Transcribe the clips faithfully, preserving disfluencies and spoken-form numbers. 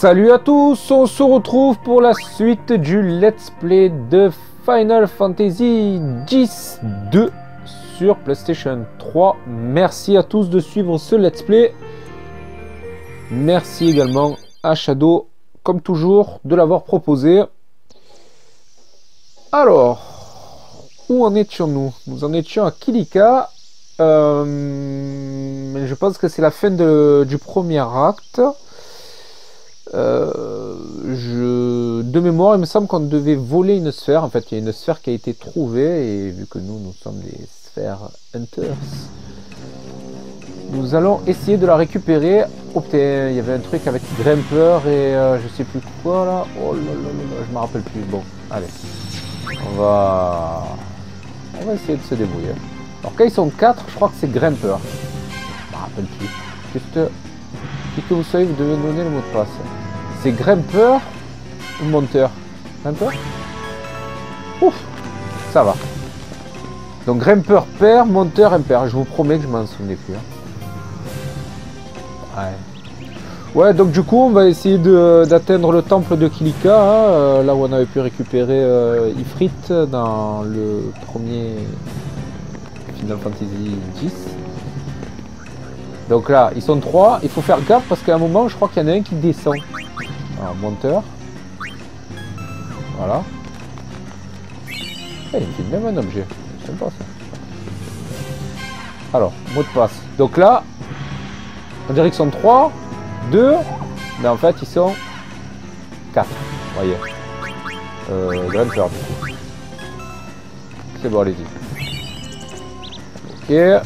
Salut à tous, on se retrouve pour la suite du let's play de Final Fantasy X deux sur PlayStation trois. Merci à tous de suivre ce let's play. Merci également à Shadow, comme toujours, de l'avoir proposé. Alors, où en étions-nous? Nous en étions à Kilika. Euh, je pense que c'est la fin de, du premier acte. Euh, je... De mémoire, il me semble qu'on devait voler une sphère. En fait, il y a une sphère qui a été trouvée. Et vu que nous, nous sommes des sphères hunters, nous allons essayer de la récupérer. Oh putain, il y avait un truc avec Grimpeur et euh, je sais plus quoi là. Oh là là là là, je me rappelle plus. Bon, allez. On va... On va essayer de se débrouiller. Alors quand ils sont quatre, je crois que c'est Grimpeur. Je me rappelle plus. Juste... Dès que vous savez, vous devez donner le mot de passe. C'est Grimpeur ou Monteur? Grimpeur? Ouf, ça va. Donc Grimpeur père, Monteur impair. Je vous promets que je m'en souvenais plus. Hein. Ouais. Ouais, donc du coup, on va essayer d'atteindre le temple de Kilika, hein, euh, là où on avait pu récupérer euh, Ifrit dans le premier Final Fantasy X. Donc là, ils sont trois, il faut faire gaffe parce qu'à un moment, je crois qu'il y en a un qui descend. Alors, monteur. Voilà. Eh, il me fait même un objet. C'est sympa ça. Alors, mot de passe. Donc là, on dirait qu'ils sont trois, deux, mais en fait, ils sont quatre. Vous voyez. Euh, Grimpeur du coup. C'est bon, allez-y. Ok.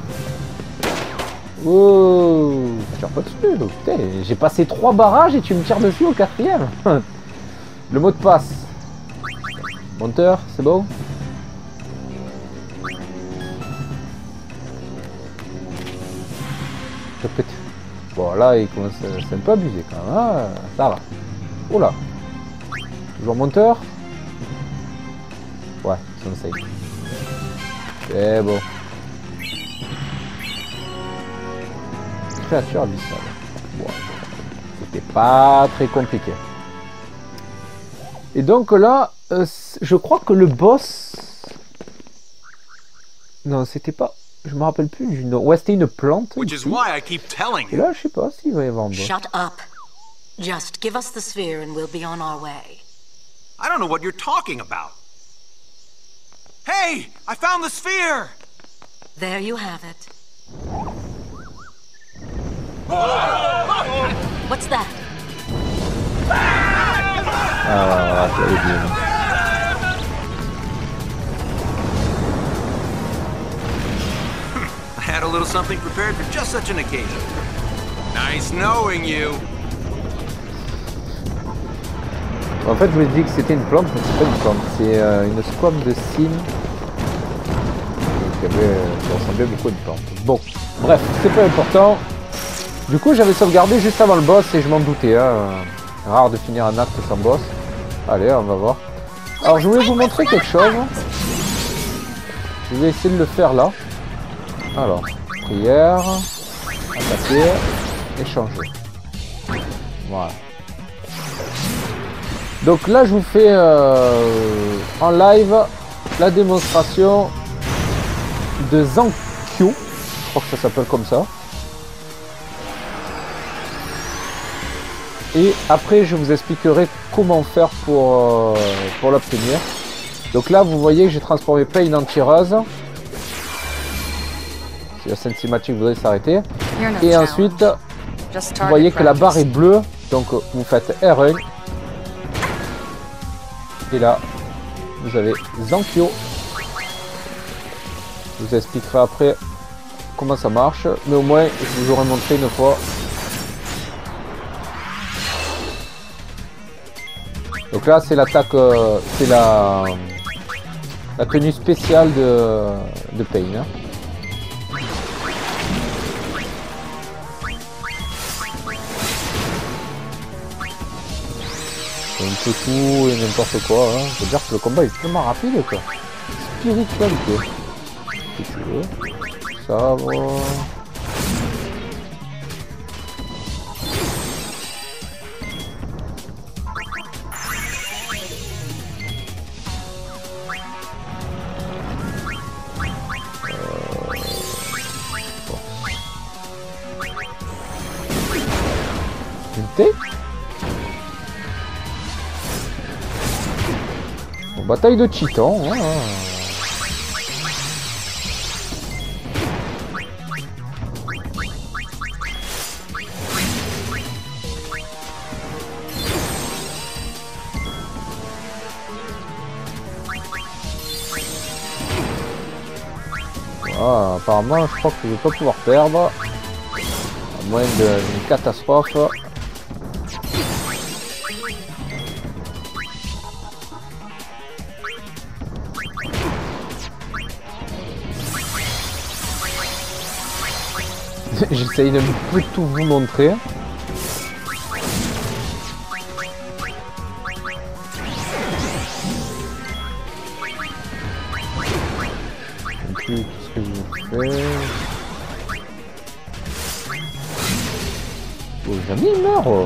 Oh, tu tires pas dessus, donc. Putain, j'ai passé trois barrages et tu me tires dessus au quatrième. Le mot de passe. Monteur, c'est bon. Bon, là, il commence à... C'est un peu abusé quand même. Hein, ça va. Oh là. Toujours monteur. Ouais, ils sont safe. C'est bon. Créature abyssale. Bon, c'était pas très compliqué. Et donc là, euh, je crois que le boss... Non, c'était pas... Je me rappelle plus du nom. Ouais, c'était une plante. Ici. Et là, je sais pas s'il va y avoir un boss. Shut up. Just give us the sphere and we'll be on our way. I don't know what you're talking about. Hey, I found the sphere. There you have it. What's that? Ah, c'est bien. I had a little something prepared for just such an occasion. Nice knowing you. En fait, je me dis que c'était une plante, mais c'est pas une plante. C'est euh, une squame de cygne qui, avait, qui ressemblait beaucoup à une plante. Bon, bref, c'est pas important. Du coup, j'avais sauvegardé juste avant le boss et je m'en doutais. Hein. Rare de finir un acte sans boss. Allez, on va voir. Alors, je voulais vous montrer quelque chose. Je vais essayer de le faire là. Alors, prière, attaquer, échanger. Voilà. Donc là, je vous fais euh, en live la démonstration de Zankyo. Je crois que ça s'appelle comme ça. Et après, je vous expliquerai comment faire pour, euh, pour l'obtenir. Donc là, vous voyez que j'ai transformé Pain en tireuse. Si la scène cinématique voudrait s'arrêter. Et ensuite, vous voyez que la barre est bleue. Donc vous faites R un. Et là, vous avez Zankyo. Je vous expliquerai après comment ça marche. Mais au moins, je vous aurai montré une fois. Donc là, c'est l'attaque, euh, c'est la, la tenue spéciale de, de Pain. Hein. C'est un peu tout et n'importe quoi. Hein. Je veux dire que le combat est tellement rapide, quoi. Spiritualité. Si tu veux. Ça va. Bataille de titans. Hein. Ah, apparemment, je crois que je vais pas pouvoir perdre. À moins d'une catastrophe. J'essaye de un peu tout vous montrer. Tout ce que je fais. Oh, jamais il meurt. Oh.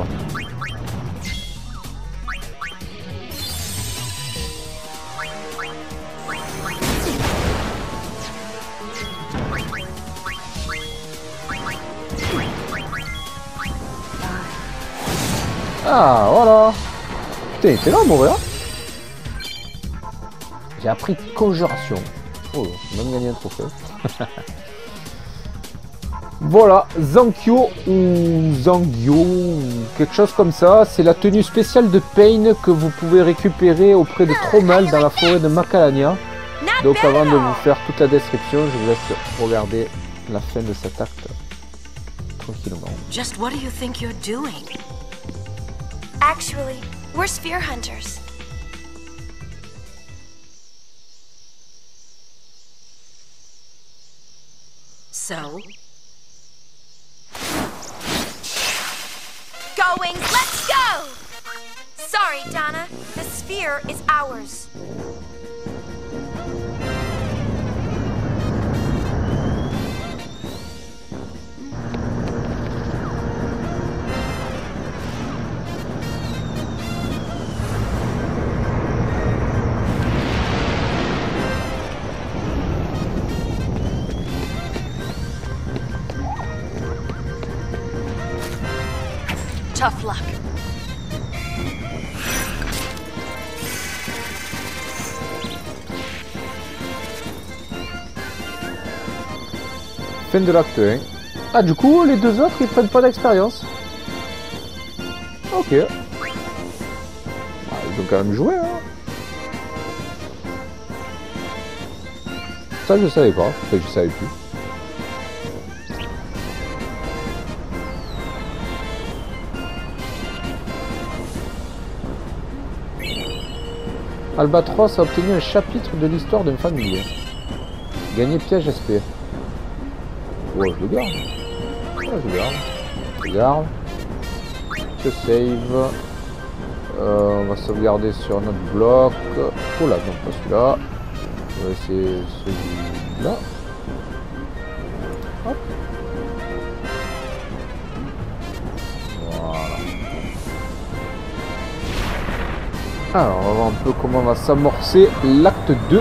Ah, voilà. Putain, il était là à mourir. J'ai appris conjuration. Oh, j'ai même gagné un trophée. Voilà, Zankyo ou Zangyo, ou quelque chose comme ça. C'est la tenue spéciale de Pain que vous pouvez récupérer auprès de Tromal dans la forêt de Macalania. Donc avant de vous faire toute la description, je vous laisse regarder la fin de cet acte tranquillement. Just what do you think you're doing? Actually, we're sphere hunters. So? Going, let's go! Sorry, Donna. The sphere is ours. Tough luck. Fin de l'acte un. Ah, du coup, les deux autres, ils prennent pas d'expérience. Ok. Ah, ils ont quand même joué, hein. Ça, je savais pas. Enfin, je savais plus. Albatros a obtenu un chapitre de l'histoire d'un familier. Gagner piège S P. Ouais, je le garde. Ouais, je le garde. Je le garde. Je save. Euh, on va sauvegarder sur notre bloc. Oh là, non, pas celui-là. On va essayer celui-là. Hop. Voilà. Alors, on va voir un peu comment on va s'amorcer l'acte deux.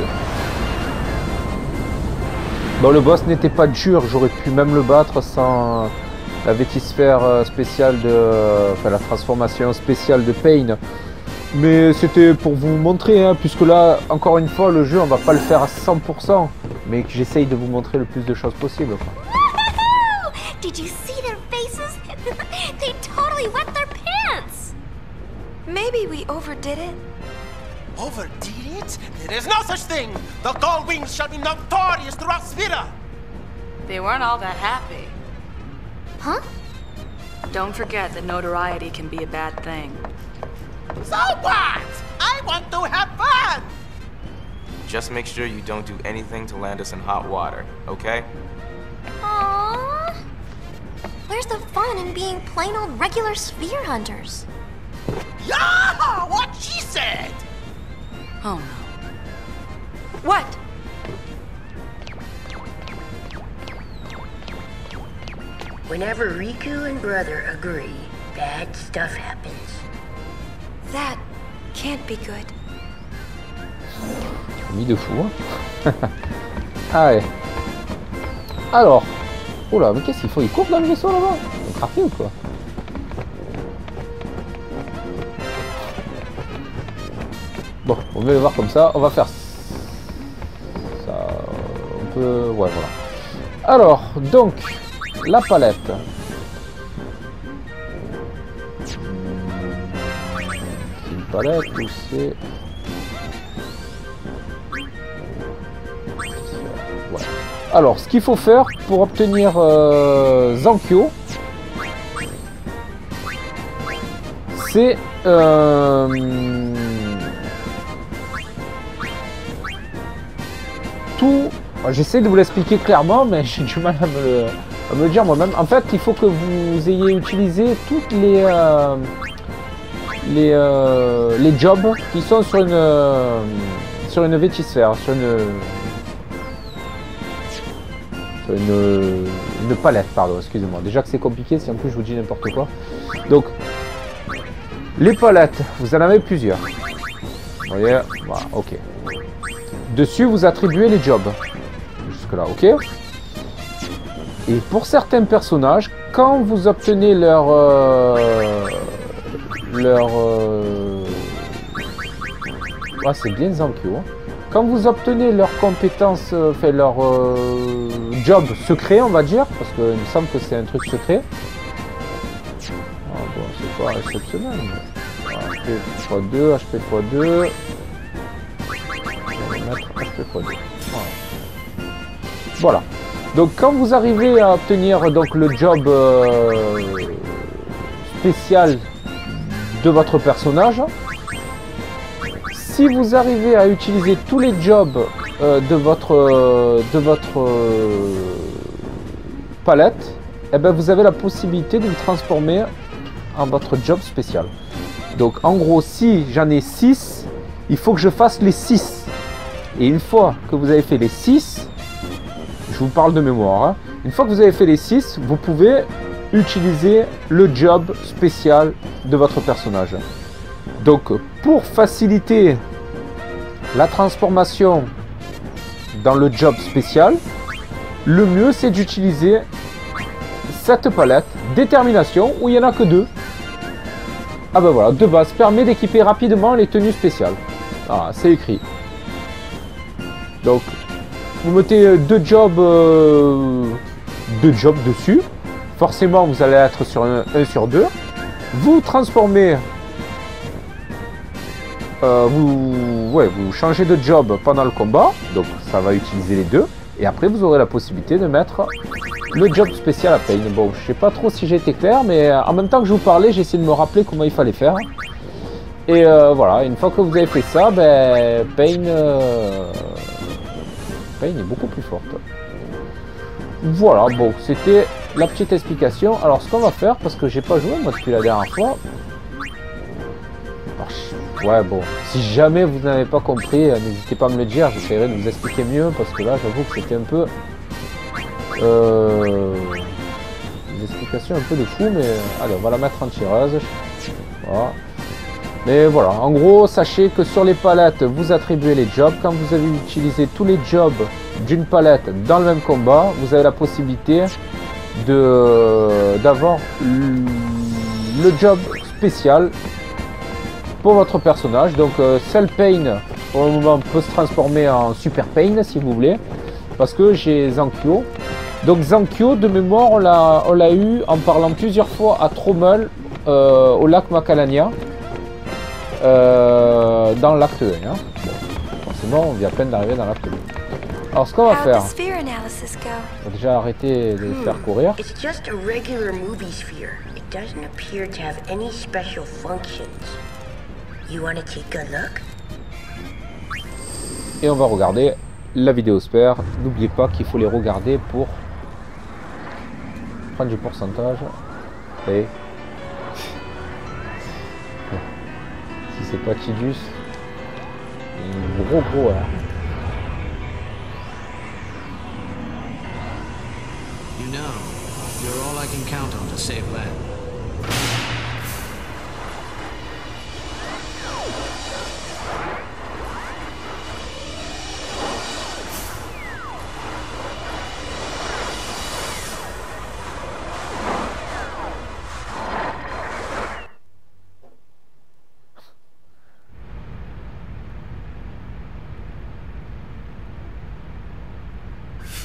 Bon, le boss n'était pas dur, j'aurais pu même le battre sans la vétisphère spéciale de... Enfin, la transformation spéciale de Pain. Mais c'était pour vous montrer, hein, puisque là, encore une fois, le jeu, on va pas le faire à cent pour cent. Mais que j'essaye de vous montrer le plus de choses possible, quoi. Did you see their faces? They totally wet their pants! Maybe we overdid it. Overdid it? There is no such thing! The Gold Wings shall be notorious throughout Sphera! They weren't all that happy. Huh? Don't forget that notoriety can be a bad thing. So what? I want to have fun! Just make sure you don't do anything to land us in hot water, okay? Aww. Where's the fun in being plain old regular sphere hunters? Yeah! What she said! Oh no. What? Whenever Riku and Brother agree, bad stuff happens. That can't be good. Mis de fou, hein. Ah ouais. Alors. Oh là, mais qu'est-ce qu'ils font? Ils courent dans le vaisseau là-bas? Ils ont craqué ou quoi? Bon, on va le voir comme ça. On va faire ça. On peut... Ouais, voilà. Alors, donc, la palette. C'est une palette ou c'est... Ouais. Alors, ce qu'il faut faire pour obtenir euh, Zankyo, c'est... Euh, tout... J'essaie de vous l'expliquer clairement, mais j'ai du mal à me le, à me le dire moi-même. En fait, il faut que vous ayez utilisé toutes les... Euh, les, euh, les jobs qui sont sur une... Euh, sur une vétisphère, sur une... Une, une palette, pardon, excusez-moi. Déjà que c'est compliqué, si en plus je vous dis n'importe quoi. Donc, les palettes, vous en avez plusieurs. Vous voyez, voilà, ok. Dessus, vous attribuez les jobs. Jusque-là, ok. Et pour certains personnages, quand vous obtenez leur... Euh, leur... Euh, ah, c'est bien Zankyo, hein. Quand vous obtenez leurs compétences, euh, fait leur euh, job secret, on va dire, parce qu'il me semble que c'est un truc secret. Ah bon, c'est pas exceptionnel. H P fois deux, H P fois deux. On va mettre H P fois deux. Voilà. Voilà. Donc quand vous arrivez à obtenir donc le job euh, spécial de votre personnage, si vous arrivez à utiliser tous les jobs euh, de votre, euh, de votre euh, palette, eh ben vous avez la possibilité de le transformer en votre job spécial. Donc en gros, si j'en ai six, il faut que je fasse les six. Et une fois que vous avez fait les six, je vous parle de mémoire, hein, une fois que vous avez fait les six, vous pouvez utiliser le job spécial de votre personnage. Donc, pour faciliter la transformation dans le job spécial, le mieux c'est d'utiliser cette palette détermination où il n'y en a que deux. Ah ben voilà, de base, permet d'équiper rapidement les tenues spéciales. Voilà, c'est écrit. Donc, vous mettez deux jobs, euh, deux jobs dessus. Forcément, vous allez être sur un, un sur deux. Vous transformez... Euh, vous, ouais, vous changez de job pendant le combat, donc ça va utiliser les deux, et après vous aurez la possibilité de mettre le job spécial à Pain. Bon, je sais pas trop si j'ai été clair, mais en même temps que je vous parlais, j'ai essayé de me rappeler comment il fallait faire. Et euh, voilà, une fois que vous avez fait ça, ben, Pain, euh, Pain est beaucoup plus forte. Voilà, bon, c'était la petite explication. Alors ce qu'on va faire, parce que j'ai pas joué moi depuis la dernière fois. Ouais, bon, si jamais vous n'avez pas compris, n'hésitez pas à me le dire, j'essaierai de vous expliquer mieux, parce que là, j'avoue que c'était un peu... Euh, des explications un peu de fou, mais... Allez, on va la mettre en tireuse. Voilà. Mais voilà, en gros, sachez que sur les palettes, vous attribuez les jobs. Quand vous avez utilisé tous les jobs d'une palette dans le même combat, vous avez la possibilité de d'avoir le job spécial pour votre personnage. Donc euh, Cell Pain pour le moment peut se transformer en Super Pain si vous voulez, parce que j'ai Zankyo. Donc Zankyo de mémoire on l'a on l'a eu en parlant plusieurs fois à Trommel euh, au lac Macalania euh, dans l'acte un, hein. Bon, forcément on vient à peine d'arriver dans l'acte deux. Alors ce qu'on va faire, on va déjà arrêter de les faire courir. It's just a regular movie sphere. It doesn't appear to have any special functions. You want to take a look? Et on va regarder la vidéo spare. N'oubliez pas qu'il faut les regarder pour prendre du pourcentage. Et si c'est pas Tidus, il est gros gros hein. You know, you're all I can count on to save land.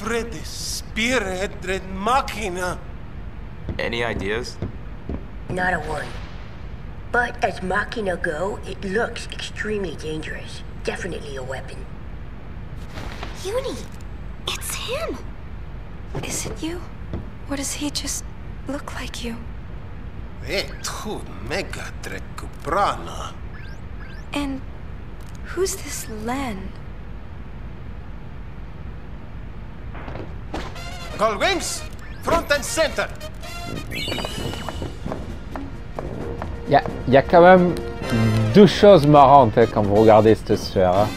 Fred Spirit Dread Machina. Any ideas? Not a one. But as Machina go, it looks extremely dangerous. Definitely a weapon. Uni, it's him. Is it you? Or does he just look like you? Etu mega Drekubrana. And who's this Len? Gullwings, front and center. Il y, y a quand même deux choses marrantes hein, quand vous regardez cette sphère. Hein.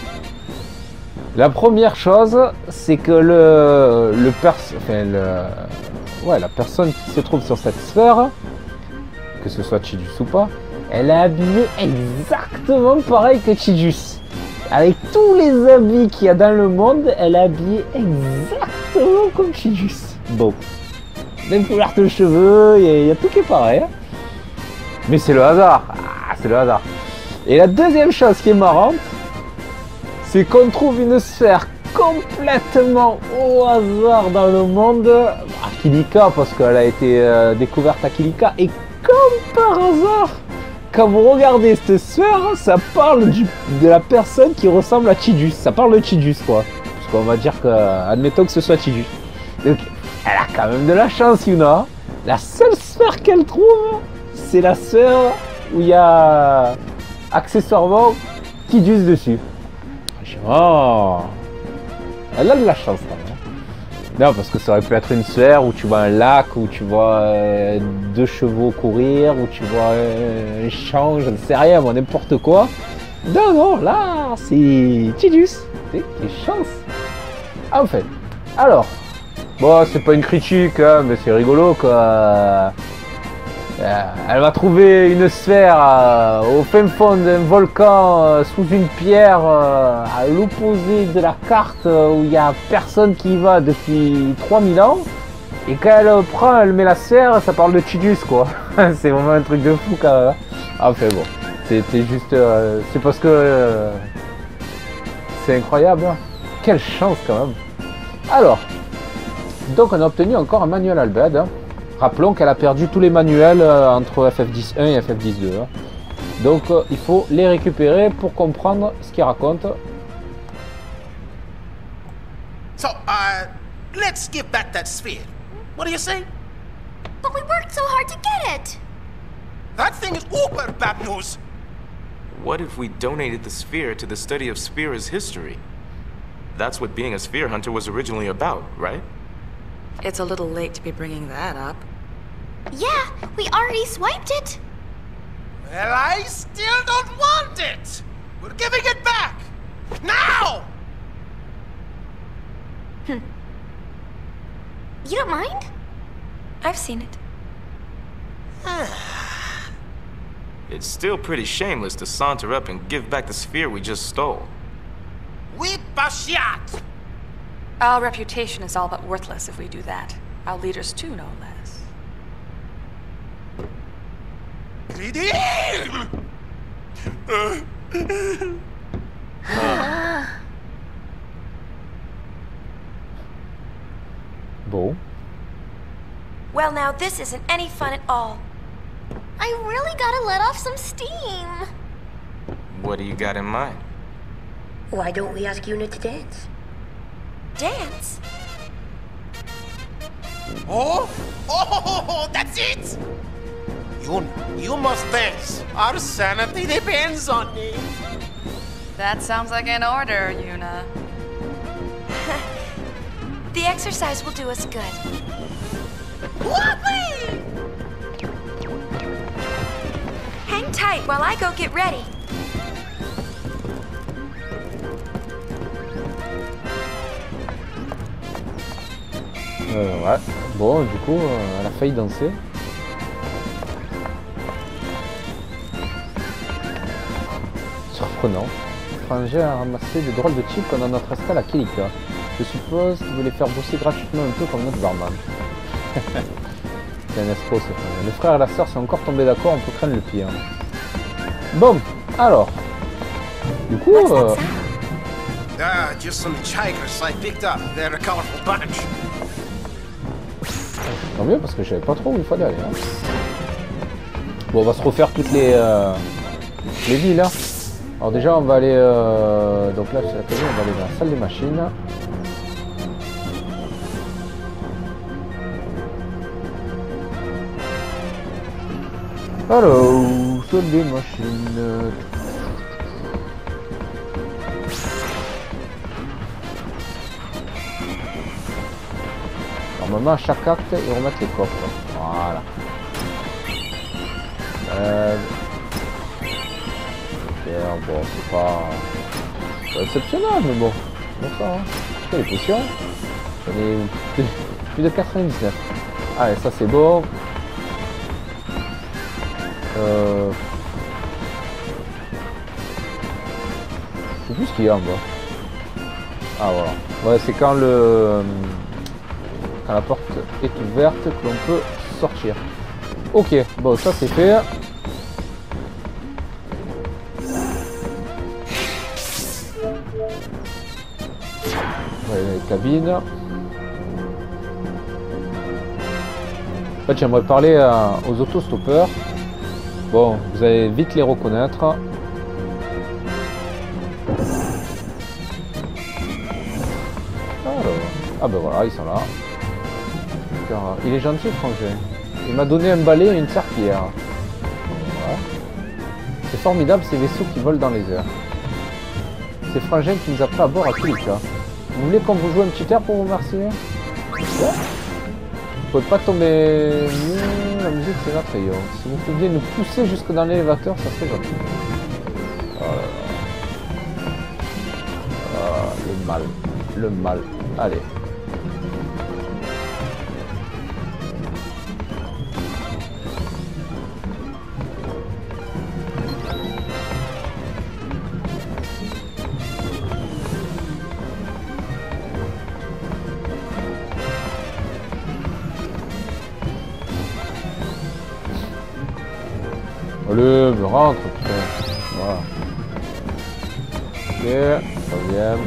La première chose, c'est que le, le, pers enfin, le ouais, la personne qui se trouve sur cette sphère, que ce soit Chijus ou pas, elle est habillée exactement pareil que Chijus. Avec tous les habits qu'il y a dans le monde, elle est habillée exactement comme Chijus. Bon, même couleur de cheveux, il y, y a tout qui est pareil. Hein. Mais c'est le hasard. Ah, c'est le hasard. Et la deuxième chose qui est marrante, c'est qu'on trouve une sphère complètement au hasard dans le monde à Kilika, parce qu'elle a été euh, découverte à Kilika. Et comme par hasard, quand vous regardez cette sphère, ça parle du, de la personne qui ressemble à Chijus. Ça parle de Chijus, quoi. Parce qu'on va dire que, admettons que ce soit Chijus. Donc, elle a quand même de la chance, Yuna. La seule sphère qu'elle trouve, c'est la sphère où il y a accessoirement Chijus dessus. Oh, elle a de la chance quand même. Non, parce que ça aurait pu être une sphère où tu vois un lac, où tu vois euh, deux chevaux courir, où tu vois euh, un champ, je ne sais rien, moi, n'importe quoi. Non, non, là, c'est Chijus. Quelle chance. Enfin, alors, bon, c'est pas une critique, hein, mais c'est rigolo quoi. Elle va trouver une sphère euh, au fin fond d'un volcan, euh, sous une pierre, euh, à l'opposé de la carte, euh, où il n'y a personne qui y va depuis trois mille ans. Et quand elle prend, elle met la sphère, ça parle de Chijus quoi. C'est vraiment un truc de fou quand même. Enfin bon, c'était juste... Euh, c'est parce que... Euh, c'est incroyable. Hein. Quelle chance quand même. Alors, donc on a obtenu encore un manuel Albed. Hein. Rappelons qu'elle a perdu tous les manuels euh, entre F F dix un et F F dix deux. Hein. Donc euh, il faut les récupérer pour comprendre ce qu'ils racontent. So, uh, let's give back that sphere. What do you say? But we worked so hard to get it. That thing is uber bad news. What if we donated the sphere to the study of Sphere's history? That's what being a sphere hunter was originally about, right? It's a little late to be bringing that up. Yeah, we already swiped it. Well, I still don't want it. We're giving it back. Now! Hmm. You don't mind? I've seen it. It's still pretty shameless to saunter up and give back the sphere we just stole. Whip a shot! Our reputation is all but worthless if we do that. Our leaders too, no less. Bon. Well, now this isn't any fun at all. I really gotta let off some steam. What do you got in mind? Why don't we ask Yuna to dance? Dance? Oh? Oh, that's it! You, you must dance. Our sanity depends on it. That sounds like an order, Yuna. The exercise will do us good. Whoopee! Hang tight while I go get ready. Euh, ouais. Bon, du coup, euh, elle a failli danser. Surprenant. L'étranger a ramassé des drôles de chips pendant notre escale à Kilika. Je suppose qu'il veut les faire bosser gratuitement un peu comme notre barman. C'est un escroc, c'est le frère et la sœur sont encore tombés d'accord, on peut craindre le pire. Bon, alors. Du coup, euh, Ah, just some tigers I picked up. They're a colorful bunch. Tant mieux parce que je savais pas trop où il fallait aller. Hein. Bon, on va se refaire toutes les, euh, les villes. Hein. Alors déjà, on va aller... Euh, donc là, c'est la télé, on va aller dans la salle des machines. Alors, salle des machines... Normalement, à chaque acte, ils remettent les coffres. Voilà. Euh... Bon, c'est pas... pas exceptionnel, mais bon. Bon ça, hein. Les potions. J'en ai plus, plus de quatre-vingt-dix-neuf. Allez, ça c'est bon. Euh... Je sais plus ce qu'il y a en bas. Ah voilà. Ouais, c'est quand le... Quand la porte est ouverte que l'on peut sortir. Ok, bon ça c'est fait. Ouais, les cabines. En fait j'aimerais parler à, aux autostoppeurs. Bon, vous allez vite les reconnaître. Alors, ah ben voilà, ils sont là. Il est gentil, Frangin. Il m'a donné un balai et une serpillière. Voilà. C'est formidable ces vaisseaux qui volent dans les airs. C'est Frangin qui nous a pris à bord à tous les cas. Vous voulez qu'on vous joue un petit air pour vous remercier? Ouais. Vous pouvez pas tomber... Mmh, la musique c'est notre rayon. Si vous pouviez nous pousser jusque dans l'élévateur, ça serait gentil. Voilà. Ah, le mal. Le mal. Allez. Allez, me rentre, putain. Voilà. Ok, troisième.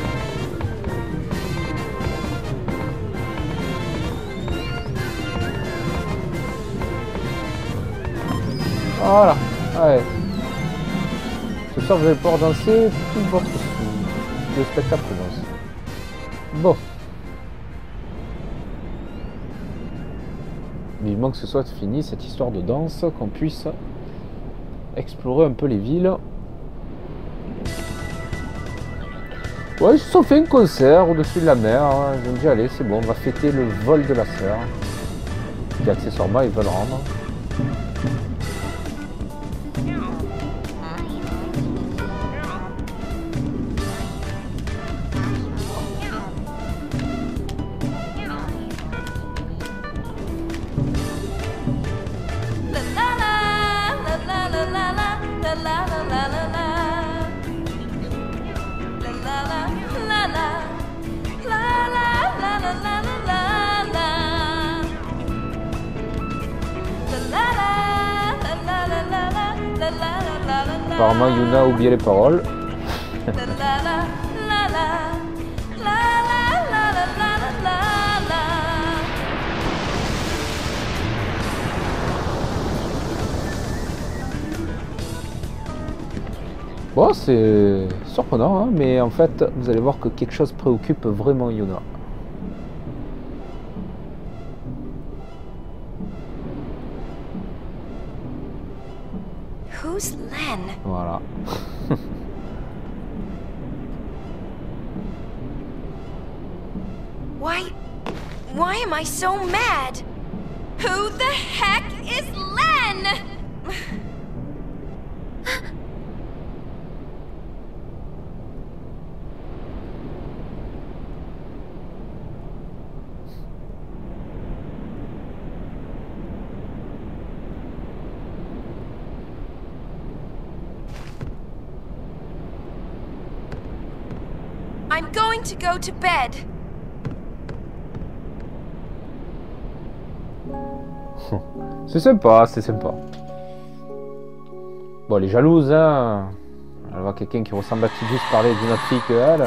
Voilà. Allez. Ce soir, vous allez pouvoir danser tout votre sou. Le spectacle commence. Bon. Vivement que ce soit fini, cette histoire de danse, qu'on puisse explorer un peu les villes. Ouais, ils se sont fait un concert au-dessus de la mer. Hein. Ils ont dit, allez, c'est bon, on va fêter le vol de la sœur. Qui accessoirement, ils veulent rendre. Apparemment, Yuna a oublié les paroles. Bon, c'est surprenant, hein, mais en fait, vous allez voir que quelque chose préoccupe vraiment Yuna. Who's Len? Voilà. Why... Why am I so mad? Who the heck is Len? I'm going to go to bed. C'est sympa, c'est sympa. Bon, elle est jalouse, hein. Elle voit quelqu'un qui ressemble à Tidus parler d'une autre fille que elle.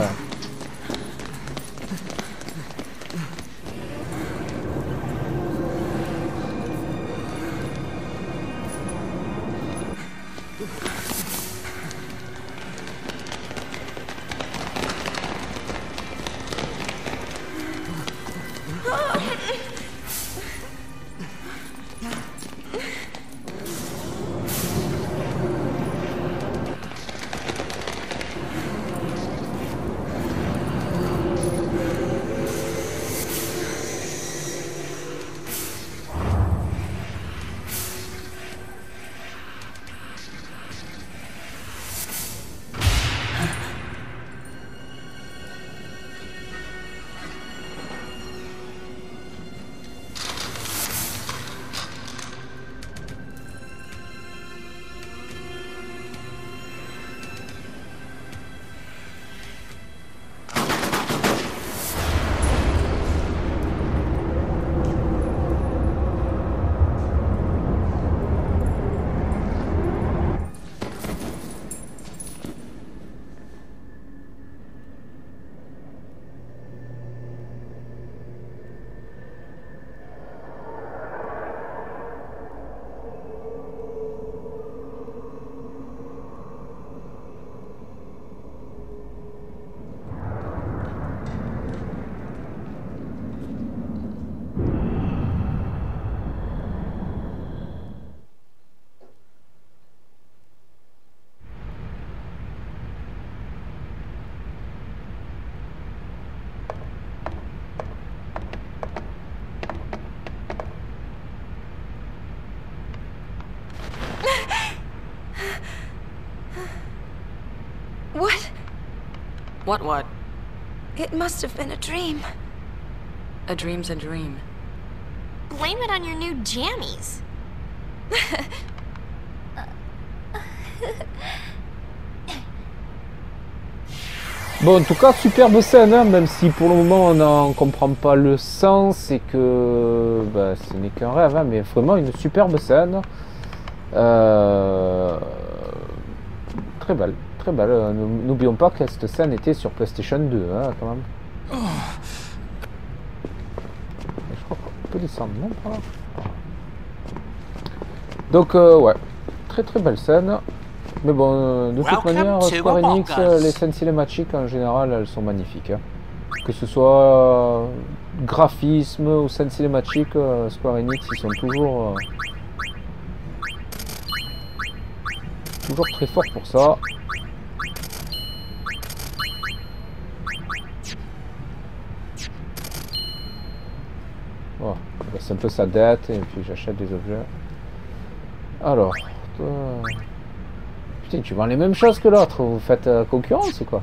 What? What what? It must have been a dream. A dream's a dream. Blame it on your new jammies. Bon, en tout cas, superbe scène, hein, même si pour le moment on n'en comprend pas le sens et que bah, ce n'est qu'un rêve, hein, mais vraiment une superbe scène. Euh... Très belle, très belle. N'oublions pas que cette scène était sur PlayStation deux, hein, quand même. Oh. Je crois qu'on peut descendre, non, par là. Donc, euh, ouais, très très belle scène. Mais bon, de toute manière, Square Enix, les scènes cinématiques en général, elles sont magnifiques. Hein. Que ce soit euh, graphisme ou scènes cinématiques, euh, Square Enix, ils sont toujours, euh, toujours très forts pour ça. Voilà, c'est un peu sa dette et puis j'achète des objets. Alors, euh... putain, tu vends les mêmes choses que l'autre, vous faites euh, concurrence ou quoi?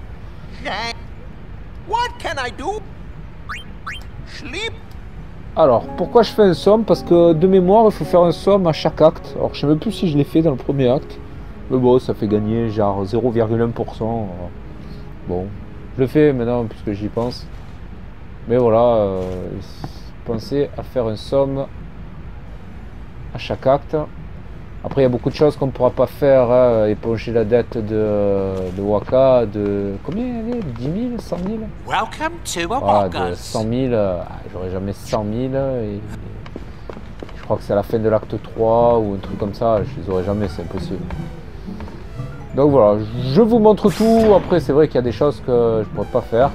What can I do? Sleep? Alors, pourquoi je fais un somme? Parce que de mémoire, il faut faire un somme à chaque acte. Alors, je sais même plus si je l'ai fait dans le premier acte. Mais bon, ça fait gagner genre zéro virgule un pour cent. Bon, je le fais maintenant puisque j'y pense. Mais voilà, euh, pensez à faire un somme à chaque acte. Après, il y a beaucoup de choses qu'on ne pourra pas faire, hein, éponger la dette de, de Wakka de... Combien elle est? dix mille? cent mille? Welcome to voilà, de cent mille, euh, j'aurai jamais cent mille. Et, et je crois que c'est à la fin de l'acte trois ou un truc comme ça, je les aurai jamais, c'est impossible. Donc voilà, je vous montre tout. Après, c'est vrai qu'il y a des choses que je ne pourrais pas faire.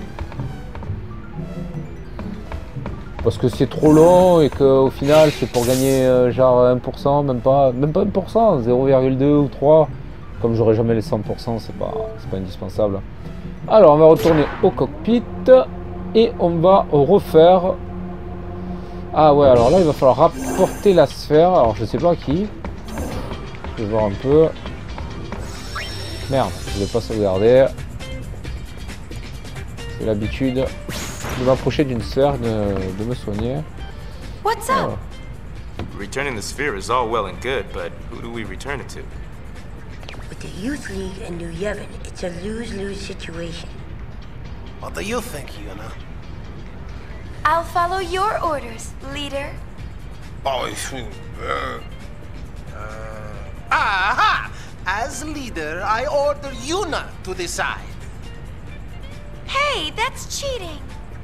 Parce que c'est trop long et qu'au final c'est pour gagner euh, genre un pour cent, même pas, même pas un pour cent, zéro virgule deux ou trois. Comme j'aurai jamais les cent pour cent, c'est pas, c'est pas indispensable. Alors on va retourner au cockpit et on va refaire. Ah ouais, alors là il va falloir rapporter la sphère. Alors je sais pas à qui. Je vais voir un peu. Merde, je vais pas sauvegarder. C'est l'habitude de m'approcher d'une sphère, de, de me soigner. What's up? Oh. Returning the sphere is all well and good, but who do we return it to? With the Youth League and New Yevon, it's a lose-lose situation. What do you think, Yuna? I'll follow your orders, leader. Oh, uh, uh, aha! As leader, I order Yuna to decide. Hey, that's cheating.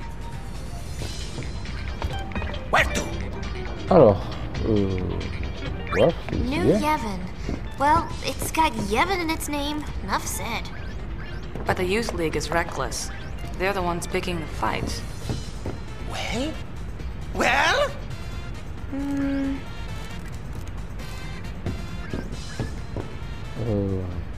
Where to? Alors, euh... ouais, c'est New bien. Yevon. Well, it's got Yevon in its name. Enough said. But the Youth League is reckless. They're the ones picking the fight. Well? Well? Hmm. Euh...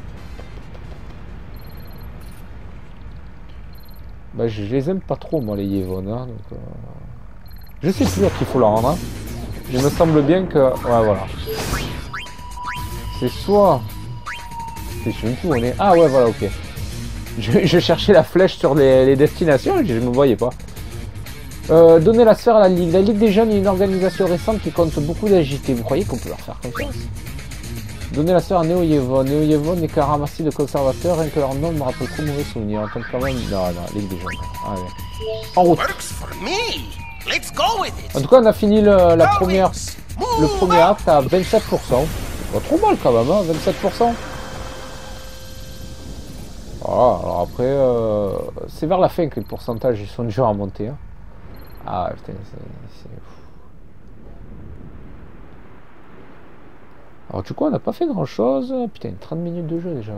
Bah, je les aime pas trop, moi, les Yevon. Hein, donc, euh... je sais plus à qui il faut la rendre. Hein. Il me semble bien que... Ouais, voilà. C'est soit... Je sais même plus où on est. Ah ouais, voilà, ok. Je, je cherchais la flèche sur les, les destinations et je ne me voyais pas. Euh, donner la sphère à la Ligue. La Ligue des Jeunes est une organisation récente qui compte beaucoup d'agilité. Vous croyez qu'on peut leur faire confiance? Donner la sphère à Neo Yevon. Neo Yevon n'est qu'un ramassis de conservateurs, rien que leur nom me rappelle trop mauvais souvenirs. En tant que quand même... Non, non, Ligue des Jeunes. Allez. En route. En tout cas, on a fini le, la première, le premier acte à vingt-sept pour cent. Pas trop mal quand même, hein, vingt-sept pour cent. Voilà, alors après, euh, c'est vers la fin que les pourcentages ils sont durs à monter. Hein. Ah putain, c'est... Alors du coup, on n'a pas fait grand chose. Putain, trente minutes de jeu déjà.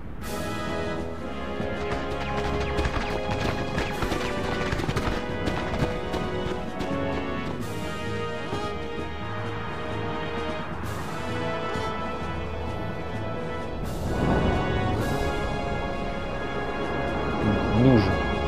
Nouge.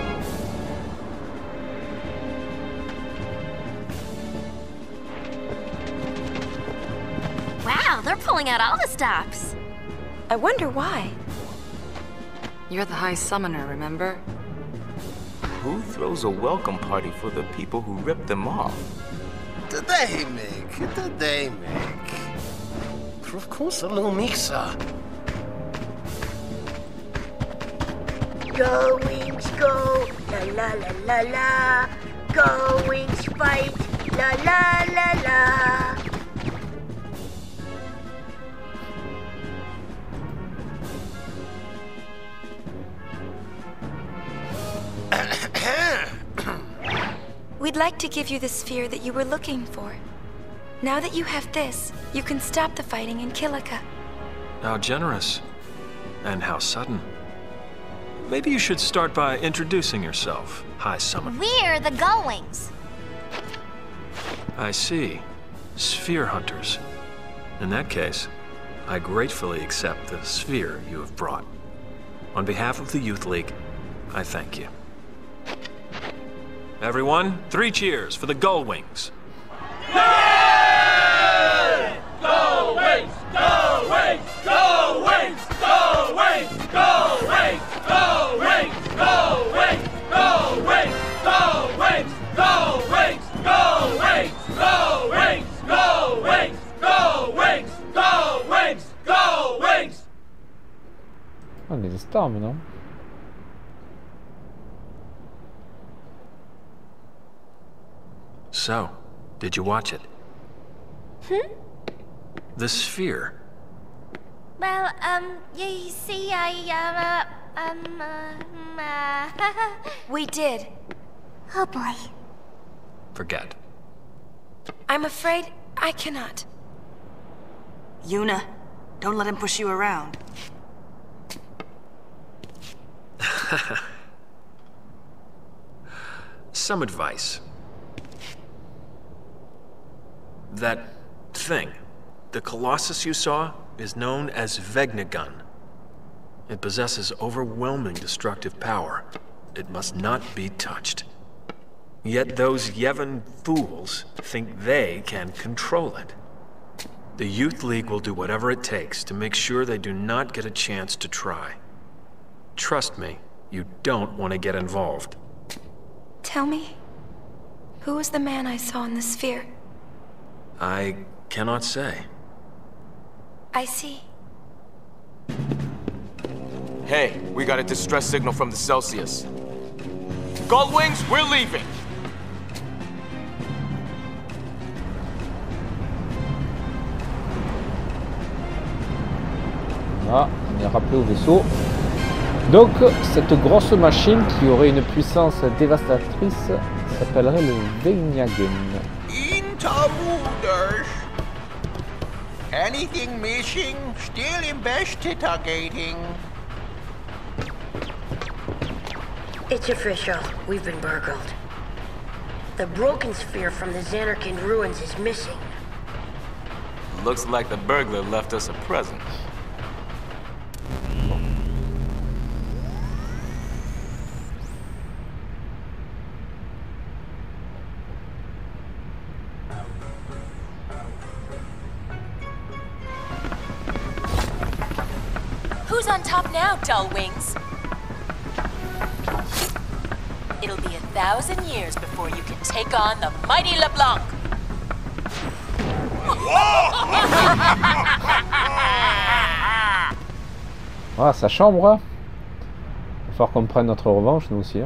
Wow, they're pulling out all the stops. I wonder why. You're the High Summoner, remember? Who throws a welcome party for the people who ripped them off? Today, Mick. Today, Mick. Of course, a little Mixa. Go, Wings, go! La la la la la! Go, Wings, fight! La la la la! We'd like to give you the sphere that you were looking for. Now that you have this, you can stop the fighting in Kilika. How generous. And how sudden. Maybe you should start by introducing yourself, High Summoner. We're the Gullwings. I see. Sphere Hunters. In that case, I gratefully accept the sphere you have brought. On behalf of the Youth League, I thank you. Everyone, three cheers for the Gullwings. Yay! Go Wings! Go Wings! Go Wings! Go Wings! Go Wings! Go Wings! Go Wings! Go Wings! Go Wings! Go Wings! Go Wings! Go Wings! Go Wings! Go Wings! Go Wings! Go Wings! On est des stars maintenant. So, did you watch it? Hmm? The sphere. Well, um, you see, I, uh, um, uh, uh... We did. Oh boy. Forget. I'm afraid I cannot. Yuna, don't let him push you around. Some advice. That thing, the Colossus you saw, is known as Vegnagun. It possesses overwhelming destructive power. It must not be touched. Yet those Yevon fools think they can control it. The Youth League will do whatever it takes to make sure they do not get a chance to try. Trust me, you don't want to get involved. Tell me, who was the man I saw in the sphere? I cannot say. I see. Hey, we got a distress signal from the Celsius. Gullwings, we're leaving! Voilà, on est rappelé au vaisseau. Donc, cette grosse machine qui aurait une puissance dévastatrice s'appellerait le Vegnagun. Interruders. Anything missing? Still investigating. It's official. We've been burgled. The broken sphere from the Xanarkin ruins is missing. Looks like the burglar left us a present. Who's on top now, dull wings? It'll be a thousand years before you can take on the mighty LeBlanc. Ah, sa chambre. Il va falloir qu'on prenne notre revanche, nous aussi. Hein.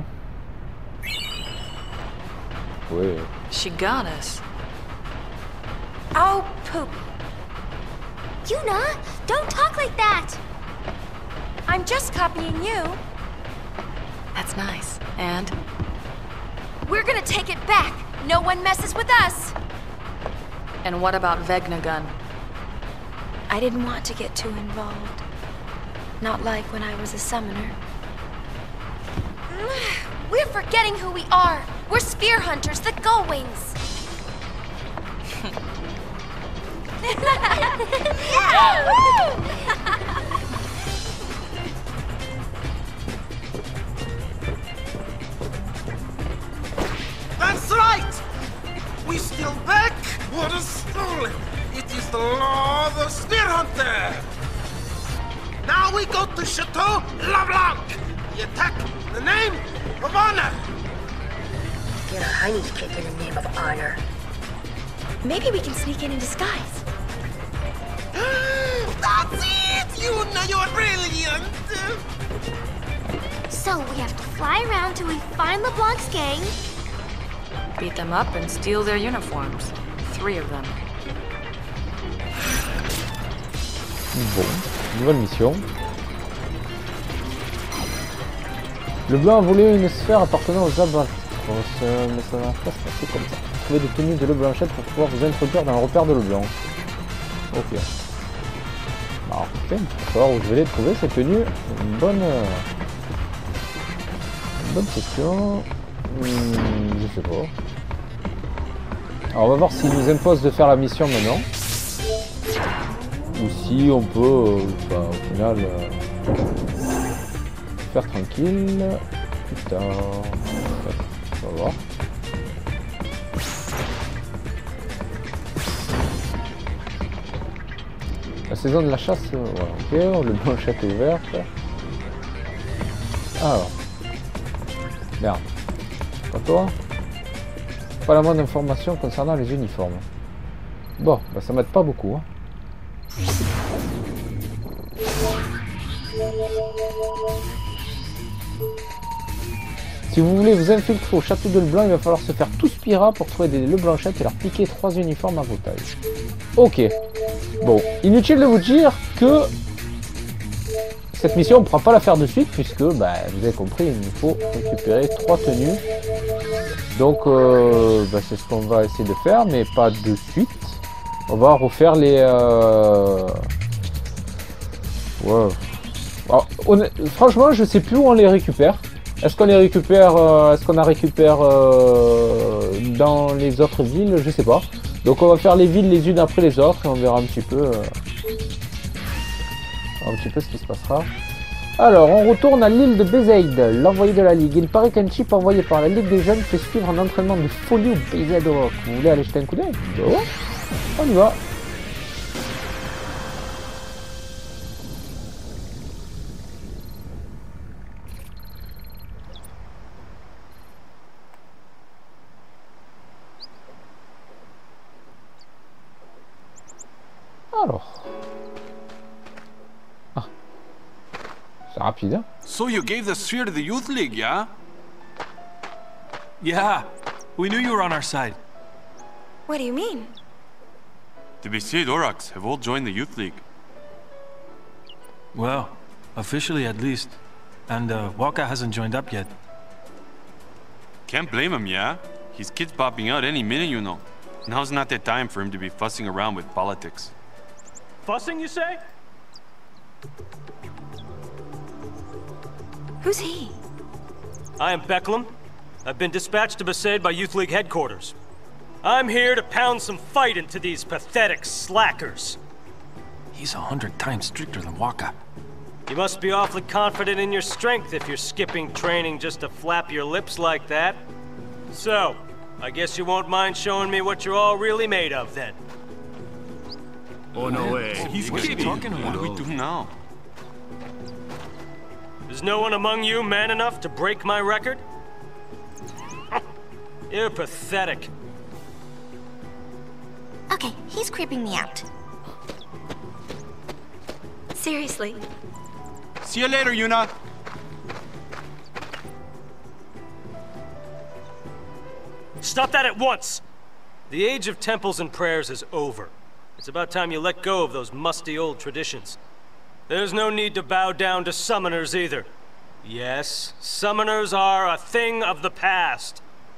Oui. She got us. Oh, poop. Yuna, don't talk like that. I'm just copying you. That's nice. And? We're gonna take it back. No one messes with us. And what about Vegnagun? I didn't want to get too involved. Not like when I was a summoner. We're forgetting who we are. We're spear hunters, the Gullwings. That's right! We still back what is stolen. It is the law of the Spear Hunter. Now we go to Chateau LeBlanc. The attack in the name of honor. Get a Heine's kick in the name of honor. Maybe we can sneak in in disguise. That's it! Yuna, you're brilliant! So we have to fly around till we find LeBlanc's gang. Beat them up and steal their uniforms. Three of them. Bon, nouvelle mission. Le blanc a volé une sphère appartenant aux Albatros, mais ça va pas se passer comme ça. Trouver des tenues de Le Blanchette pour pouvoir vous introduire dans le repère de Le Blanc. Ok. Alors, putain, il va falloir où je vais les trouver ces tenues. Une bonne... Une bonne question. Hmm, je sais pas. Alors on va voir s'il nous impose de faire la mission maintenant. Ou si on peut, euh, bah, au final, euh, faire tranquille. Putain. On va voir. La saison de la chasse, euh, voilà, ok, le blanchette est ouverte. Alors. Merde. Pas toi. Pas la moindre information concernant les uniformes. Bon, bah ça m'aide pas beaucoup. Hein. Si vous voulez vous infiltrer au château de Leblanc, il va falloir se faire tous Spira pour trouver des Leblanchettes et leur piquer trois uniformes à vos tailles. Ok. Bon, inutile de vous dire que cette mission on ne pourra pas la faire de suite puisque, bah, vous avez compris, il nous faut récupérer trois tenues. Donc, euh, bah, c'est ce qu'on va essayer de faire, mais pas de suite. On va refaire les... Euh... Ouais. Alors, on... Franchement, je sais plus où on les récupère. Est-ce qu'on les récupère, euh... est-ce qu'on a récupère euh... dans les autres villes? Je sais pas. Donc on va faire les villes les unes après les autres et on verra un petit peu, euh... un petit peu ce qui se passera. Alors, on retourne à l'île de Bezaid, l'envoyé de la Ligue. Il paraît qu'un chip envoyé par la Ligue des Jeunes fait suivre un entraînement de folie au Bezaid Rock. Vous voulez aller jeter un coup d'œil? Bon, on y va. Alors. Ah. C'est rapide, hein? So you gave the sphere to the Youth League, yeah? Yeah. We knew you were on our side. What do you mean? The Besaid Aurochs have all joined the Youth League. Well, officially at least. And uh, Waka hasn't joined up yet. Can't blame him, yeah? His kid's popping out any minute, you know. Now's not the time for him to be fussing around with politics. Fussing, you say? Who's he? I am Becklem. I've been dispatched to Besaid by Youth League headquarters. I'm here to pound some fight into these pathetic slackers. He's a hundred times stricter than Waka. You must be awfully confident in your strength if you're skipping training just to flap your lips like that. So, I guess you won't mind showing me what you're all really made of, then. Oh, no way. He's kidding. What do we do now? Is no one among you man enough to break my record? You're pathetic. Okay, he's creeping me out. Seriously. See you later, Yuna. Stop that at once! The age of temples and prayers is over. It's about time you let go of those musty old traditions. There's no need to bow down to summoners either. Yes, summoners are a thing of the past.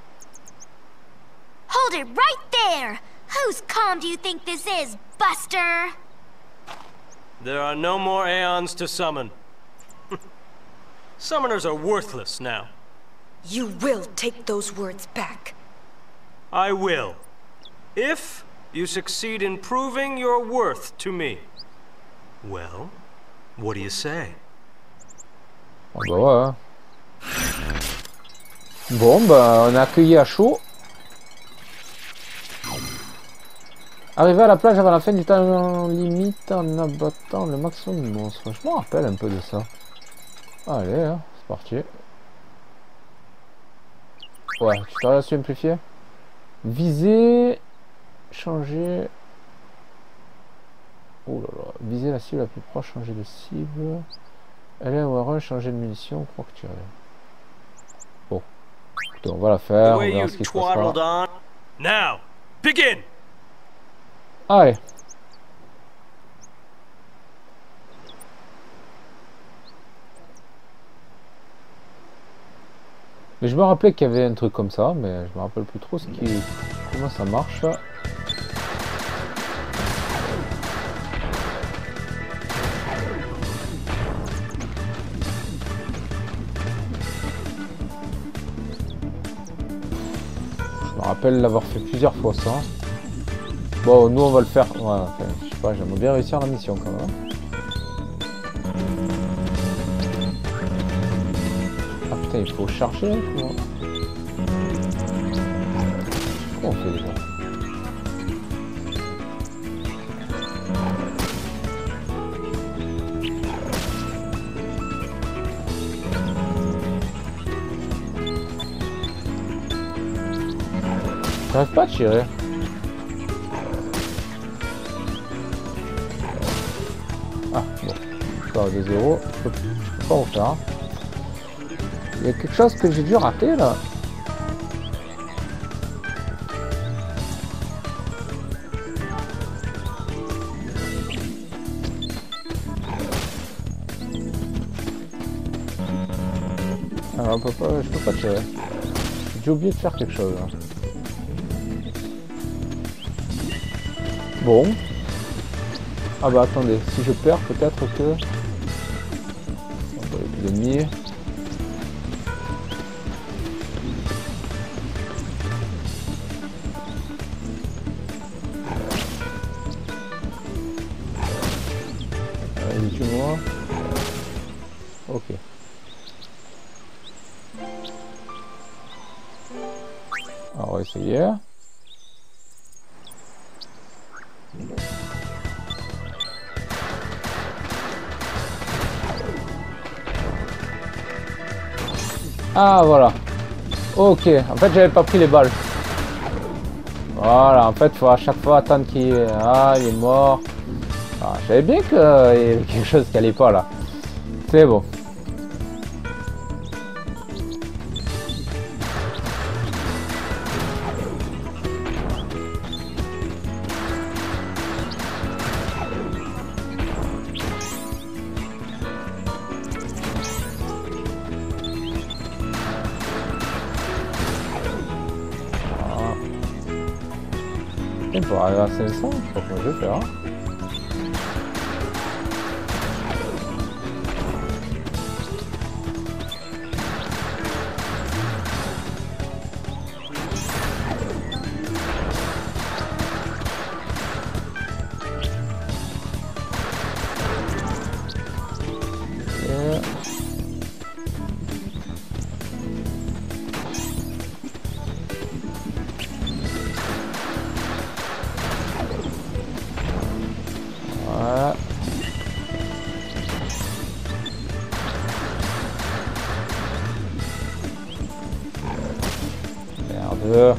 Hold it right there! Whose comm do you think this is, Buster? There are no more Aeons to summon. Summoners are worthless now. You will take those words back. I will. If you succeed in proving your worth to me. Well, what do you say? Oh bah ouais. Bon bah on a accueilli à chaud. Arriver à la plage avant la fin du temps limite en abattant le maximum de monstres. Je me rappelle un peu de ça. Allez, hein, c'est parti. Ouais, tu t'arrêtes à simplifier. Viser. Changer. Oh là là. Viser la cible la plus proche, changer de cible. Aller au R un, changer de munition, crois que tu as. Bon. Écoutez, on va la faire. On verra ce qui se passera. Now, begin! Allez. Mais je me rappelais qu'il y avait un truc comme ça, mais je me rappelle plus trop ce qui, comment ça marche. Je me rappelle l'avoir fait plusieurs fois ça. Bon, nous on va le faire. Ouais, enfin, je sais pas, j'aimerais bien réussir la mission quand même. Ah putain, il faut charger là, comment on fait déjà? J'arrive pas à tirer. Ah bon, score de zéro, je peux, je peux pas en faire. Il y a quelque chose que j'ai dû rater là. Alors on peut pas, je peux pas tirer. J'ai oublié de faire quelque chose là. Bon. Ah bah attendez, si je perds peut-être que... L'ennemi. Allez, tue-moi. Ok. Alors, on va essayer. Ah voilà. Ok, en fait j'avais pas pris les balles. Voilà, en fait il faut à chaque fois attendre qu'il... Ah, il est mort. Ah, je savais bien qu'il y avait quelque chose qui allait pas là. C'est bon. Et pour arriver à cinq cents, je sais pas comment je vais faire. Hein. Merde.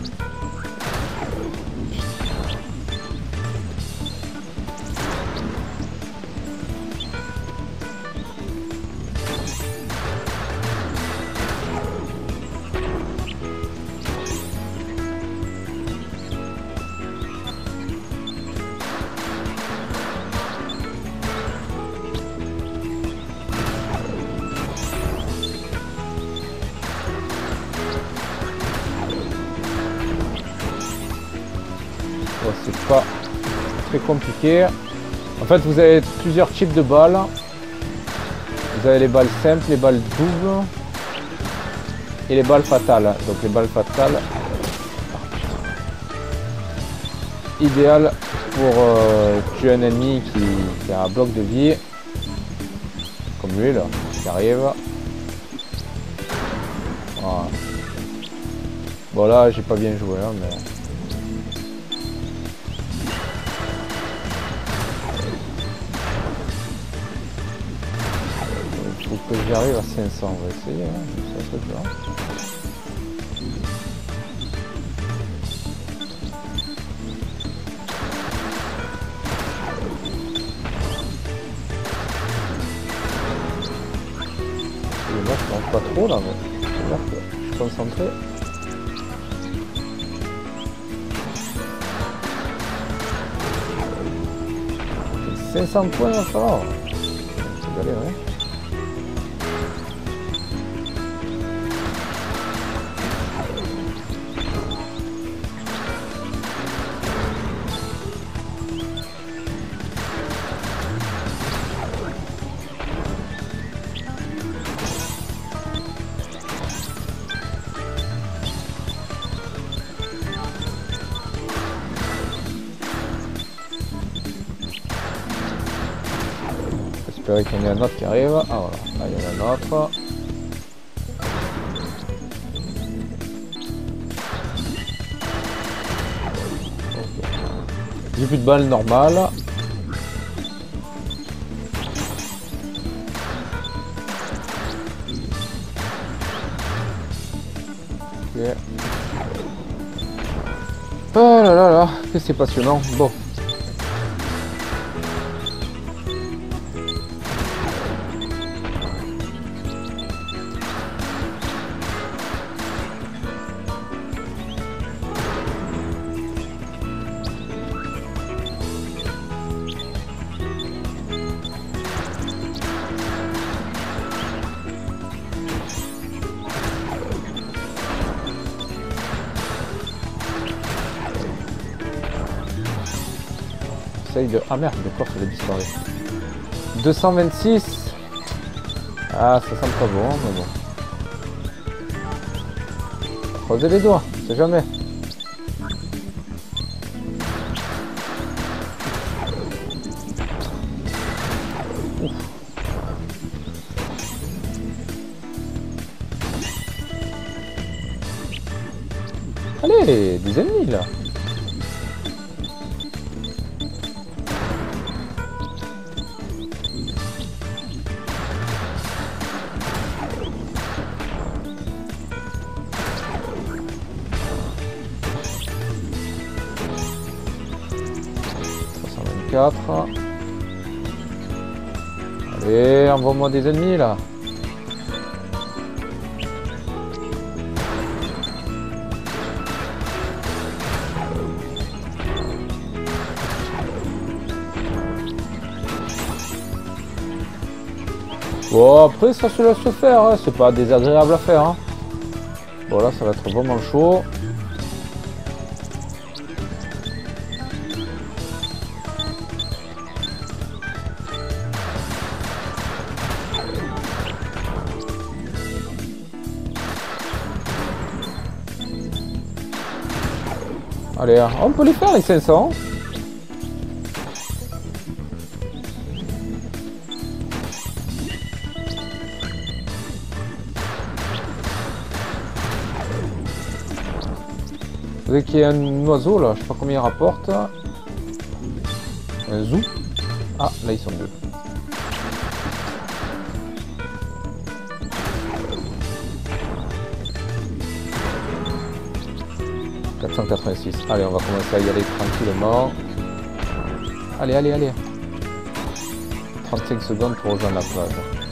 C'est pas très compliqué. En fait, vous avez plusieurs types de balles. Vous avez les balles simples, les balles doubles et les balles fatales. Donc les balles fatales, idéal pour euh, tuer un ennemi qui, qui a un bloc de vie, comme lui là, qui arrive. Voilà. Bon là, j'ai pas bien joué, hein, mais. Que j'arrive à cinq cents, on va essayer, hein, c'est un truc là. Et là, je pense pas trop là, mais c'est là que je suis concentré. cinq cents points, il va falloir. C'est galère, hein. J'espère qu'il y en a un autre qui arrive. Ah voilà, là il y en a un autre. Okay. J'ai plus de balles normales. Okay. Oh là là là, que c'est passionnant. Bon. De... Ah merde, le corps il a disparu. deux cent vingt-six. Ah, ça sent pas bon, mais bon. Croisez les doigts, c'est jamais. Ouf. Allez, des ennemis là. Allez, envoie-moi des ennemis là. Bon, après ça se laisse faire, hein. C'est pas désagréable à faire. Hein. Bon là ça va être vraiment chaud. Allez, on peut les faire les cinq cents. Vous voyez qu'il y a un oiseau là, je sais pas combien il rapporte. Un zoo. Ah, là ils sont deux. quatre cent quatre-vingt-six. Allez, on va commencer à y aller tranquillement. Allez, allez, allez. trente-cinq secondes pour rejoindre la plage.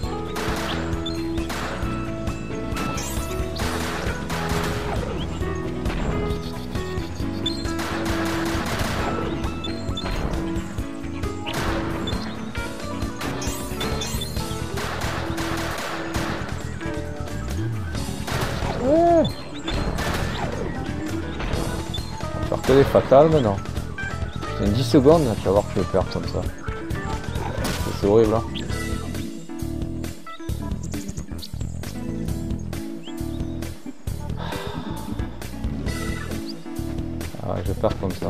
Que des fatales maintenant. C'est dix secondes là, tu vas voir que je vais perdre comme ça. C'est horrible hein. Ah ouais, je vais perdre comme ça.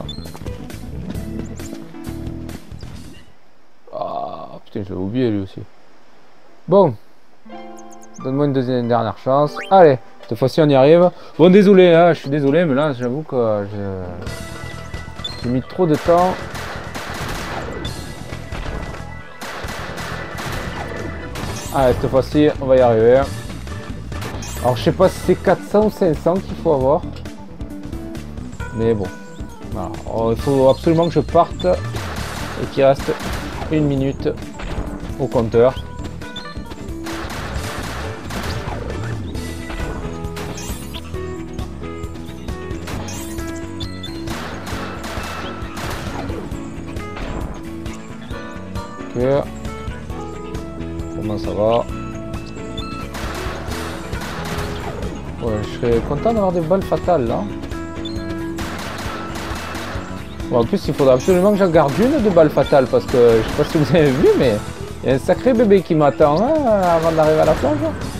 Ah putain, je l'ai oublié lui aussi. Bon. Donne-moi une deuxième dernière chance. Allez. Cette fois-ci on y arrive. Bon désolé, hein, je suis désolé, mais là j'avoue que j'ai mis trop de temps. Allez, cette fois-ci on va y arriver. Alors je sais pas si c'est quatre cents ou cinq cents qu'il faut avoir. Mais bon. Voilà. Alors, il faut absolument que je parte et qu'il reste une minute au compteur. Comment ça va? Ouais, je serais content d'avoir des balles fatales là. Bon, en plus, il faudra absolument que j'en garde une de balles fatales parce que je sais pas si vous avez vu, mais il y a un sacré bébé qui m'attend hein, avant d'arriver à la plage.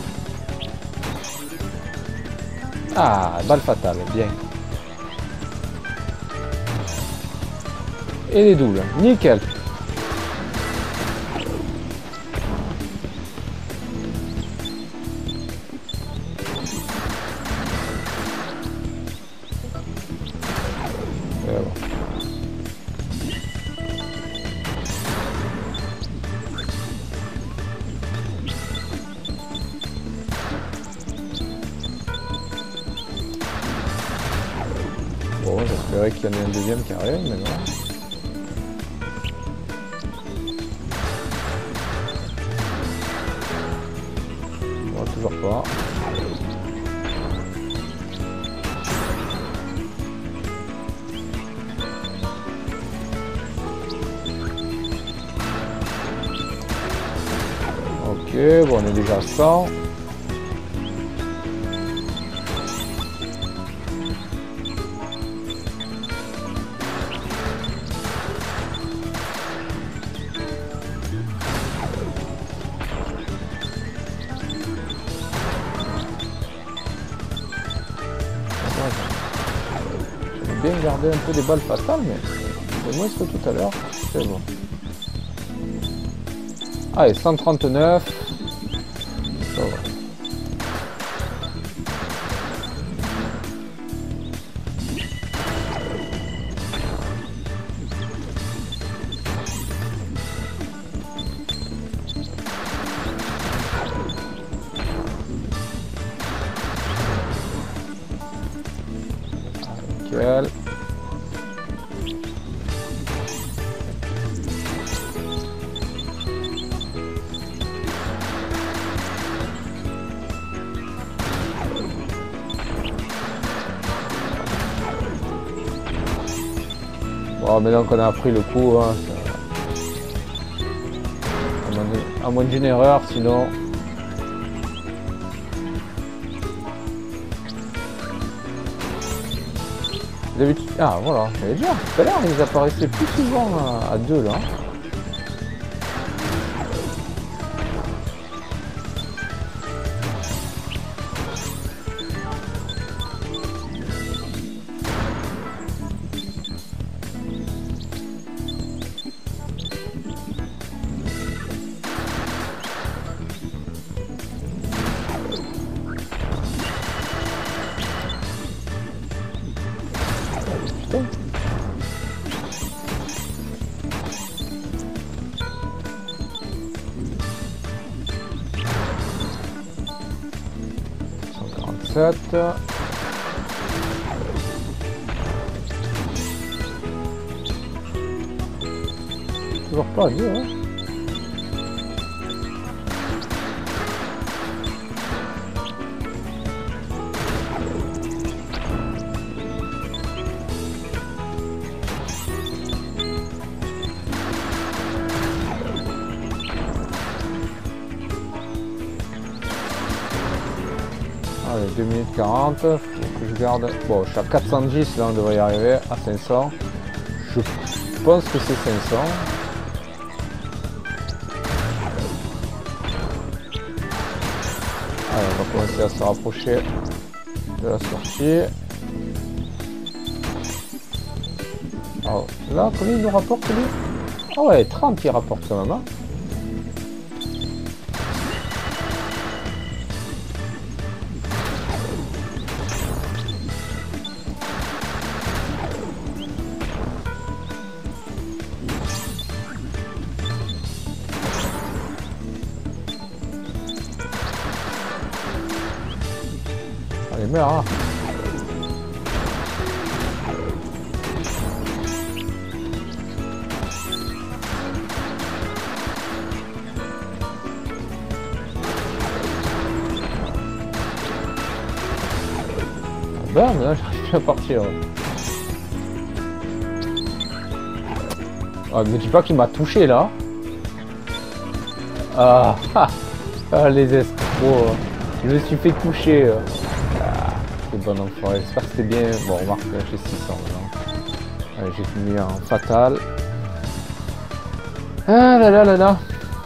Ah, balle fatale, bien. Et les doubles, nickel. Bon, j'espérais qu'il y en ait un deuxième qui arrive, mais non. Bon, toujours pas. Ok, bon, on est déjà à cent. Bien garder un peu des balles fatales, mais c'est moins que tout à l'heure. C'est bon. Allez, cent trente-neuf. Ça va. Nickel. Bon, maintenant qu'on a appris le coup, hein, ça... à moins d'une erreur, sinon... Ah voilà, j'allais dire, tout à l'heure ils apparaissaient plus souvent à, à deux là. sept. Toujours pas arrivé, hein. Allez, deux minutes quarante, faut que je garde... Bon, je suis à quatre cent dix, là on devrait y arriver, à cinq cents. Je pense que c'est cinq cents. Allez, on va commencer à se rapprocher de la sortie. Alors, là, combien il nous rapporte, lui? Ah ouais, trente il rapporte quand même, hein. Allez, meurs, hein. Ben, là, j'arrive plus à partir. Ah, me dis pas qu'il m'a touché, là. Ah, ah, ah les escrocs. Je me suis fait toucher. C'est bon enfoiré, j'espère que c'était bien. Bon, remarque, j'ai six cents maintenant. Allez, j'ai fini en fatal. Ah là là là là.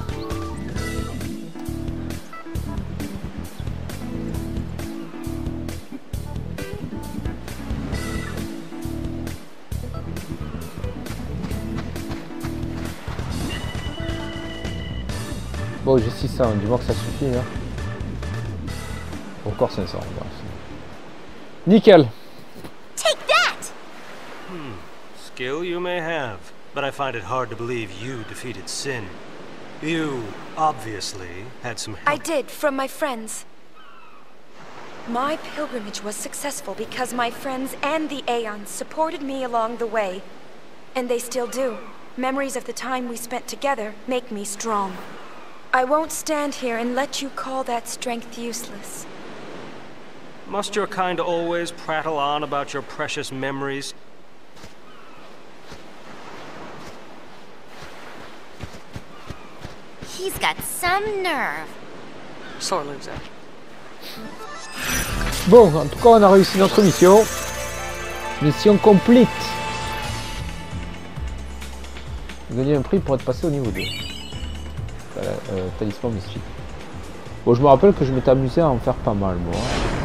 Bon, j'ai six cents, dis-moi que ça suffit. Hein. Encore cinq cents. Bon, nickel. Take that! Hmm. Skill you may have, but I find it hard to believe you defeated Sin. You, obviously, had some help. I did, from my friends. My pilgrimage was successful because my friends and the Aeons supported me along the way. And they still do. Memories of the time we spent together make me strong. I won't stand here and let you call that strength useless. Must your kind always prattle on about your precious memories? He's got some nerve. Sore loser. Bon, en tout cas, on a réussi notre mission. Mission complete. Gagner un prix pour être passé au niveau deux. Euh, talisman mystique. Bon, je me rappelle que je m'étais amusé à en faire pas mal, moi.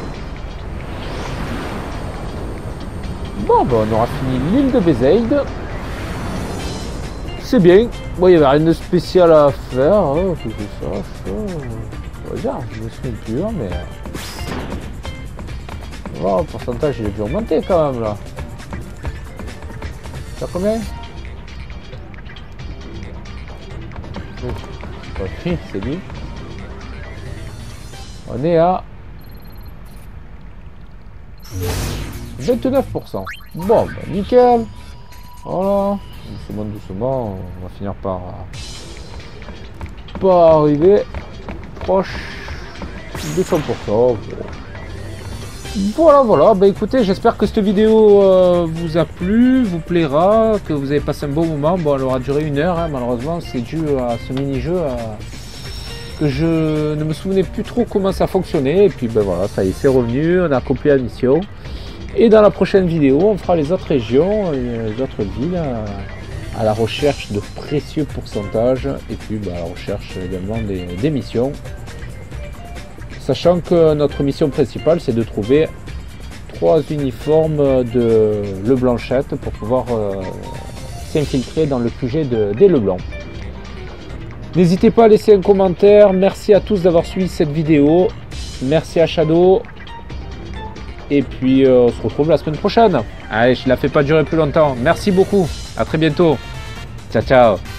Bon, ben, on aura fini l'île de Besaid. C'est bien. Bon, il n'y avait rien de spécial à faire. Hein, que je sache. On va dire, je me souviens plus, hein, mais... Oh, le pourcentage, il a dû augmenter quand même, là. Ça combien? Oui, c'est lui. On est à vingt-neuf pour cent. Bon, bah, nickel. Voilà. Doucement, doucement, on va finir par, par arriver proche de cent pour cent. Voilà, voilà. Bah écoutez, j'espère que cette vidéo euh, vous a plu, vous plaira, que vous avez passé un bon moment. Bon, elle aura duré une heure, hein, malheureusement, c'est dû à ce mini-jeu euh, que je ne me souvenais plus trop comment ça fonctionnait. Et puis ben voilà, ça y est, c'est revenu, on a accompli la mission. Et dans la prochaine vidéo, on fera les autres régions, les autres villes, euh, à la recherche de précieux pourcentages. Et puis ben, à la recherche également des, des missions. Sachant que notre mission principale, c'est de trouver trois uniformes de Le Blanchette pour pouvoir euh, s'infiltrer dans le Q G de, des Leblanc. N'hésitez pas à laisser un commentaire. Merci à tous d'avoir suivi cette vidéo. Merci à Shadow. Et puis, euh, on se retrouve la semaine prochaine. Allez, je ne la fais pas durer plus longtemps. Merci beaucoup. À très bientôt. Ciao, ciao.